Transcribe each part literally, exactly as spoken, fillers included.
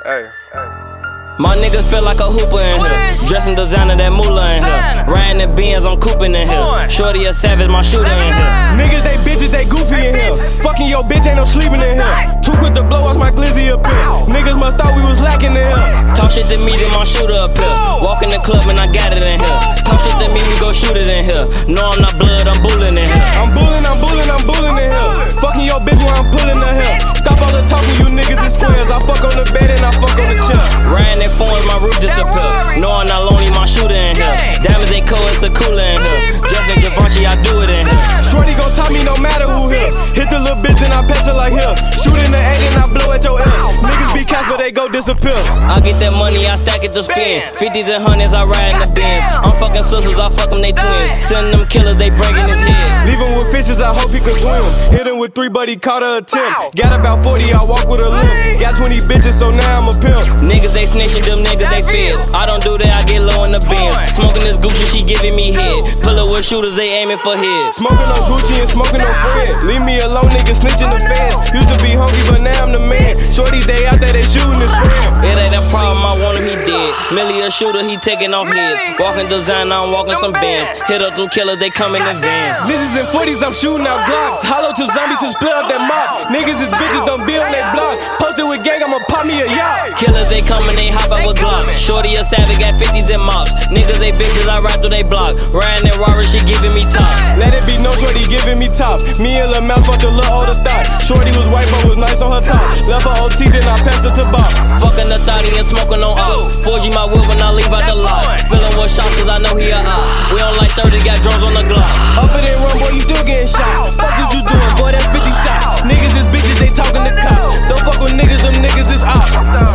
Hey, hey. My niggas feel like a hooper in here. Dressing designer, that moolah in here. Riding the Benz, I'm cooping in here. Shorty a savage, my shooter in here. Niggas, they bitches, they goofy in here. Fucking your bitch, ain't no sleeping in here. Too quick to blow off my glizzy up here. Niggas must thought we was lacking in here. Talk shit to me, then my shooter up here. Walk in the club and I got it in here. Talk shit to me, we go shoot it in here. No, I'm not blood, I'm bullying in here. I'm bullying, I'm bullying, I'm bullying in here. Fucking your bitch while I'm pulling her hair. Stop all the talking, you niggas is squares. I fuck on the bed and I fuck on the chair. Riding that phone, my roof disappear. No, I'm not lonely, my shooter in here. Diamonds, they cold, it's a cooler in here. Justin Givenchy, I do it in here. Shorty gon' top me no matter who here. Hit the little bitch, then I pass it like here. Shoot in the egg and I blow at your ear. Niggas be cast, but they go disappear. I get that money, I stack it to spin. Fifties and hundreds, I ride in the Benz. I'm fucking sisters, I fuck them, they twins. Send them killers, they breaking his head. Leave him with fishes, I hope he can swim. Hit him with three, but he caught a attempt. Got about forty, I walk with a limp. Got twenty bitches, so now I'm a pimp. Niggas, they snitching, them niggas, they fizz. I don't do that, I get low in the Benz. Smoking this Gucci, she giving me head. Pull up with shooters, they aiming for heads. Smoking no Gucci and smoking no Fred. Leave me alone, niggas snitching the fans. Used to be hungry, but now I'm the man. Shorty, they out there, they shooting this brand. It ain't a problem, I want him, he dead. Millie a shooter, he taking off heads. Walking designer, I'm walking some bands. Hit up them killers, they come in advance. Lizzies and forties, I'm shooting out Glocks. Hollow to zombies to split up that mop. Niggas is bitches, don't be on that block. Posted with gang, I'ma pop me a yacht. Killers, they coming, they hop out with Glocks. Shorty a savage, got fifties and mops. Niggas, they bitches, I ride through they block. Riding and Robert, she giving me top. Let it be no Shorty giving me top. Me and Lil' Mel fucked a little older thought. Shorty was white but was nice on her top. Left her O T, then I passed her to Bob. Fucking the thotty and smoking on ops. four G my whip when I leave out the lot. Feeling with shots cause I know he a op. We on like thirty, got drones on the Glock. Up it and run, boy, you still getting shot. Fuck what you doing, boy, that's fifty shots. Niggas is bitches, they talking to cops. Don't fuck with niggas, them niggas is ops.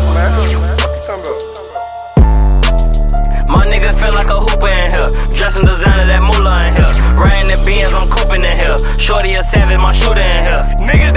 My niggas feel like a hooper in here. Dressing designer, that moolah in here. Riding the Benz, I'm cooping in here. Shorty a savage, my shooter in here. Niggas